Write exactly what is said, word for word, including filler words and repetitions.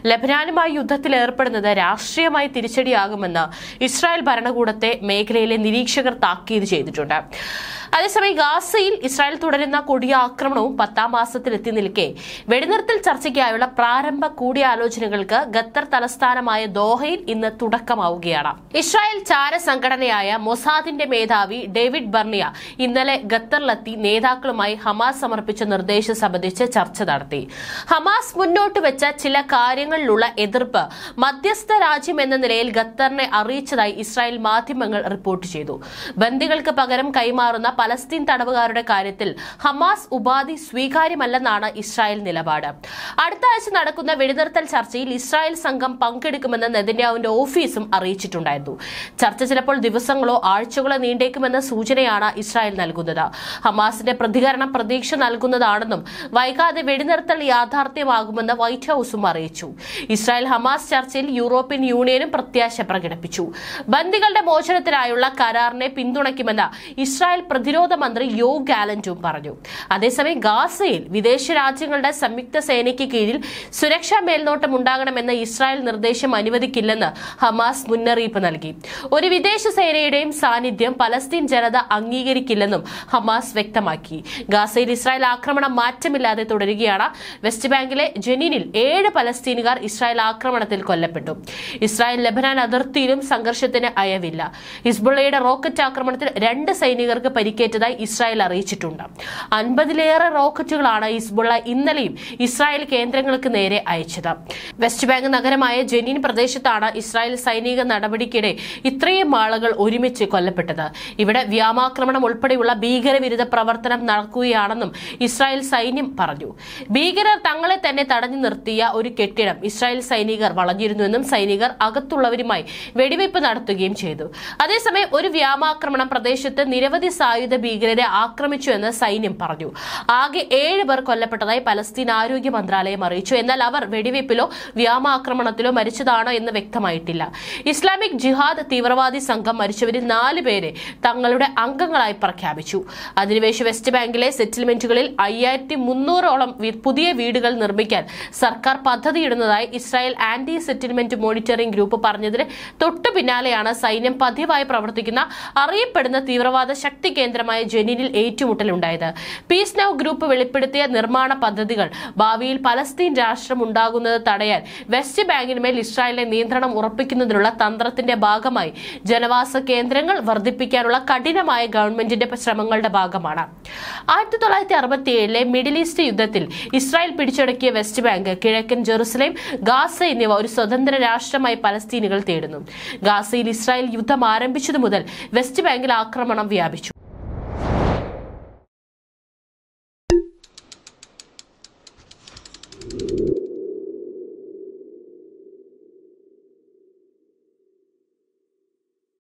ലബനാനുമായി യുദ്ധത്തിൽ ഏർപ്പെടുന്നത് രാഷ്ട്രീയമായി തിരിച്ചടിയാകുമെന്ന് ഇസ്രായേൽ ഭരണകൂടത്തെ മേഖലയിലെ നിരീക്ഷകർ താക്കീത് ചെയ്തിട്ടുണ്ട്. അതേസമയം ഗാസയിൽ ഇസ്രായേൽ തുടരുന്ന കൊടിയ ആക്രമണവും പത്താം മാസത്തിലെത്തി നിൽക്കെ വെടിനിർത്തൽ ചർച്ചയ്ക്കായുള്ള പ്രാരംഭ കൂടിയാലോചനകൾക്ക് ഖത്തർ തലസ്ഥാനമായ ദോഹയിൽ ഇന്ന് തുടക്കമാവുകയാണ്. ഇസ്രായേൽ ചാര സംഘടനയായ മൊസാദിന്റെ മേധാവി ഡേവിഡ് ബർണിയ ഇന്നലെ ഖത്തറിലെത്തി നേതാക്കളുമായി ഹമാസ് സമർപ്പിച്ച നിർദ്ദേശം സംബന്ധിച്ച് ചർച്ച നടത്തി. ഹമാസ് മുന്നോട്ട് വെച്ച ചില കാര്യങ്ങളിലുള്ള എതിർപ്പ് മധ്യസ്ഥ രാജ്യം എന്ന നിലയിൽ ഖത്തറിനെ അറിയിച്ചതായി ഇസ്രായേൽ മാധ്യമങ്ങൾ റിപ്പോർട്ട് ചെയ്തു. ബന്ദികൾക്ക് പകരം കൈമാറുന്ന പലസ്തീൻ തടവുകാരുടെ കാര്യത്തിൽ ഹമാസ് ഉപാധി സ്വീകാര്യമല്ലെന്നാണ് ഇസ്രായേൽ നിലപാട്. അടുത്ത ആഴ്ച നടക്കുന്ന വെടിനിർത്തൽ ചർച്ചയിൽ ഇസ്രായേൽ സംഘം പങ്കെടുക്കുമെന്ന് നെതന്യാഹുവിന്റെ ഓഫീസും അറിയിച്ചിട്ടുണ്ടായിരുന്നു. ചർച്ച ചിലപ്പോൾ ദിവസങ്ങളോ ആഴ്ചകളോ നീണ്ടേക്കുമെന്ന സൂചനയാണ് ഇസ്രായേൽ നൽകുന്നത്. ഹമാസിന്റെ പ്രതികരണം പ്രതീക്ഷ നൽകുന്നതാണെന്നും വൈകാതെ വെടിനിർത്തൽ യാഥാർത്ഥ്യമാകുമെന്ന് വൈറ്റ് ഹൌസും അറിയിച്ചു. ഇസ്രായേൽ ഹമാസ് ചർച്ചയിൽ യൂറോപ്യൻ യൂണിയനും പ്രത്യാശ പ്രകടിപ്പിച്ചു. ബന്ദികളുടെ മോചനത്തിനായുള്ള കരാറിനെ പിന്തുണയ്ക്കുമെന്ന് ഇസ്രായേൽ പ്രതിരോധ മന്ത്രി യോവ് ഗാലന്റും പറഞ്ഞു. അതേസമയം ഗാസയിൽ വിദേശ രാജ്യങ്ങളുടെ സംയുക്ത സേനയ്ക്ക് കീഴിൽ സുരക്ഷാ മേൽനോട്ടം ഉണ്ടാകണമെന്ന ഇസ്രായേൽ നിർദ്ദേശം അനുവദിക്കില്ലെന്ന് ഹമാസ് മുന്നറിയിപ്പ് നൽകി. ഒരു വിദേശ സേനയുടെയും സാന്നിധ്യം പലസ്തീൻ ജനത അംഗീകരിക്കില്ലെന്നും ഹമാസ് വ്യക്തമാക്കി. ഗാസയിൽ ഇസ്രായേൽ ആക്രമണം മാറ്റമില്ലാതെ തുടരുകയാണ്. വെസ്റ്റ് ബാങ്കിലെ ജനീനിൽ ഏഴ് പലസ്തീനുകാർ ഇസ്രായേൽ ആക്രമണത്തിൽ കൊല്ലപ്പെട്ടു. ഇസ്രായേൽ ലെബനാൻ അതിർത്തിയിലും സംഘർഷത്തിന് അയവില്ല. ഹിസ്ബുള്ളയുടെ റോക്കറ്റ് ആക്രമണത്തിൽ രണ്ട് സൈനികർക്ക് പരിക്കേറ്റതായി ഇസ്രായേൽ അറിയിച്ചിട്ടുണ്ട്. അൻപതിലേറെ റോക്കറ്റുകളാണ് ഹിസ്ബുള്ള ഇന്നലെയും ഇസ്രായേൽ കേന്ദ്രങ്ങൾക്ക് നേരെ അയച്ചത്. വെസ്റ്റ് ബാങ്ക് നഗരമായ ജനീൻ പ്രദേശത്താണ് ഇസ്രായേൽ സൈനിക നടപടിക്കിടെ ഇത്രയും ആളുകൾ ഒരുമിച്ച് കൊല്ലപ്പെട്ടത്. ഇവിടെ വ്യോമാക്രമണം ഉൾപ്പെടെയുള്ള ഭീകരവിരുദ്ധ പ്രവർത്തനം നടക്കുകയാണെന്നും ഇസ്രായേൽ സൈന്യം പറഞ്ഞു. ഭീകരർ തങ്ങളെ തന്നെ തടഞ്ഞു നിർത്തിയ ഒരു കെട്ടിടം ഇസ്രായേൽ സൈനികർ വളഞ്ഞിരുന്നുവെന്നും സൈനികർ അകത്തുള്ളവരുമായി വെടിവയ്പ് നടത്തുകയും ചെയ്തു. അതേസമയം ഒരു വ്യോമാക്രമണം പ്രദേശത്ത് നിരവധി സായുധ ഭീകരരെ ആക്രമിച്ചുവെന്ന് സൈന്യം പറഞ്ഞു. ആകെ ഏഴ് പേർ കൊല്ലപ്പെട്ടതായി പലസ്തീൻ ആരോഗ്യ മന്ത്രാലയം അറിയിച്ചു. എന്നാൽ അവർ വെടിവയ്പിലോ വ്യോമാക്രമണത്തിലോ മരിച്ചതാണോ എന്ന് വ്യക്തമായിട്ടില്ല. ഇസ്ലാമിക് ജിഹാദ് തീവ്രവാദി സംഘം മരിച്ചവരിൽ നാല് പേരെ തങ്ങളുടെ അംഗങ്ങളായി പ്രഖ്യാപിച്ചു. അധിനിവേശ വെസ്റ്റ് ബാങ്കിലെ സെറ്റിൽമെന്റുകളിൽ അയ്യായിരത്തി മുന്നൂറോളം പുതിയ വീടുകൾ നിർമ്മിക്കാൻ സർക്കാർ പദ്ധതിയിടുന്നതായി Israel anti settlement monitoring group പറഞ്ഞതിന് തൊട്ടു പിന്നാലെയാണ് സൈന്യം പതിവായി പ്രവർത്തിക്കുന്ന അറിയപ്പെടുന്ന തീവ്രവാദ ശക്തി കേന്ദ്രമായ ജനീനിൽ ഏറ്റുമുട്ടലുണ്ടായത്. പീസ് നൗ ഗ്രൂപ്പ് വെളിപ്പെടുത്തിയ നിർമ്മാണ പദ്ധതികൾ ഭാവിയിൽ പലസ്തീൻ രാഷ്ട്രം ഉണ്ടാകുന്നത് തടയാൻ വെസ്റ്റ് ബാങ്കിന്മേൽ ഇസ്രായേലിന്റെ നിയന്ത്രണം ഉറപ്പിക്കുന്നതിനുള്ള തന്ത്രത്തിന്റെ ഭാഗമായി ജനവാസ കേന്ദ്രങ്ങൾ വർദ്ധിപ്പിക്കാനുള്ള കഠിനമായ ഗവൺമെന്റിന്റെ ശ്രമങ്ങളുടെ ഭാഗമാണ്. ആയിരത്തി തൊള്ളായിരത്തി അറുപത്തി ഏഴിലെ മിഡിൽ ഈസ്റ്റ് യുദ്ധത്തിൽ ഇസ്രായേൽ പിടിച്ചടക്കിയ വെസ്റ്റ് ബാങ്ക്, കിഴക്കൻ ജെറുസലേം, ഗാസ എന്നിവ ഒരു സ്വതന്ത്ര രാഷ്ട്രമായി പലസ്തീനുകൾ തേടുന്നു. ഗാസയിൽ ഇസ്രായേൽ യുദ്ധം ആരംഭിച്ചതു മുതൽ വെസ്റ്റ് ബാങ്കിൽ ആക്രമണം വ്യാപിച്ചു.